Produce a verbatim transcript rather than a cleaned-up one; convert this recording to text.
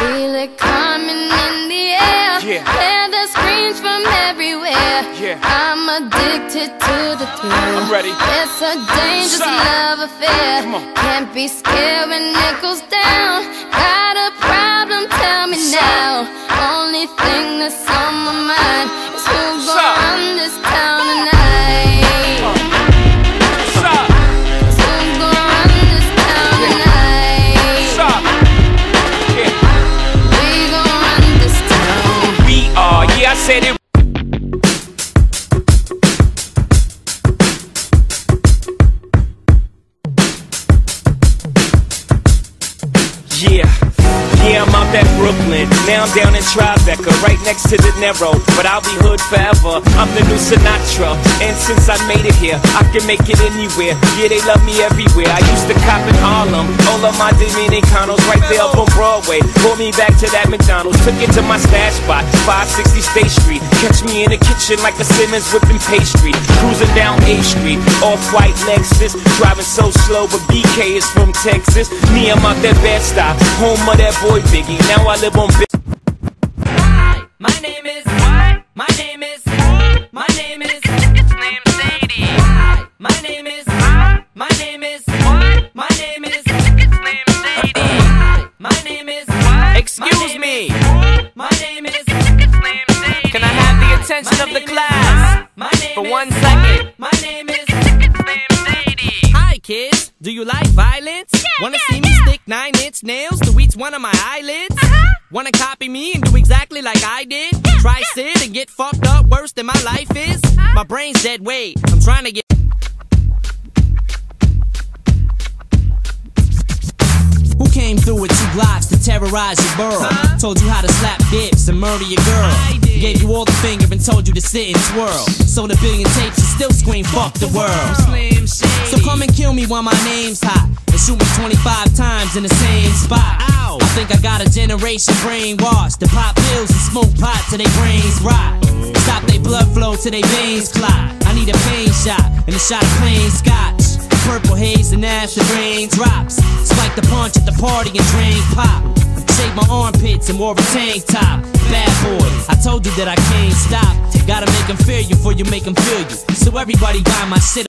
Feel it coming in the air. Yeah. Hear the screams from everywhere. Yeah. I'm addicted to the thrill. I'm ready. It's a dangerous Side. love affair. Come on. Can't be scared when it goes down. Got a problem? Tell me Side. now. Only thing that's on my mind is who's gonna Side. run this town tonight. Uh. Side. Who's gonna run this town tonight? Side. Yeah. We gon' run this town. We are, yeah, I said it. Yeah, yeah, I'm out at Brooklyn. Now I'm down in Tribeca, right next to the Narrow. But I'll be hood forever. I'm the new Sinatra. And since I made it here, I can make it anywhere. Yeah, they love me everywhere. I used to cop in Harlem. All of my Dominicanos right there up on Broadway. Pulled me back to that McDonald's. Took it to my stash spot, five sixty State Street. Catch me in the kitchen like a Simmons whipping pastry. Cruising down A Street, off-white Lexus. Driving so slow, but B K is from Texas. Me, I'm out that Bed-Stuy, home of that boy Biggie. Now I live on Big. Hi, my name is what? My name is my name is it's named Sadie. Hi, my name is my name is what? My name is it's named Sadie. Hi, my name is what? Excuse me. My name is it's named Sadie. Can I have the attention of the class My name for is one second? My name is it's named Sadie. Hi kids, do you like violence? Wanna see me stick nine inch nails to each one of my eyelids? Wanna copy me and do exactly like I did? Try sit and get fucked up worse than my life is? My brain's dead weight, I'm trying to get. Who came through with two blocks to terrorize your borough? Huh? Told you how to slap dicks and murder your girl. Gave you all the finger and told you to sit and twirl. Sold a billion tapes and still scream fuck the world. Slim Shady. So come and kill me while my name's hot, and shoot me twenty-five times in the same spot. Ow. I think I got a generation brainwashed to pop pills and smoke pot till they brains rot. Stop they blood flow till they veins clot. I need a pain shot and a shot of plain scotch. Purple haze and acid rain drops. Spike the punch at the party and drain pop. Shave my armpits and wore a tank top. Bad boy, I told you that I can't stop. Gotta make them fear you before you make them feel you. So everybody buy my shit.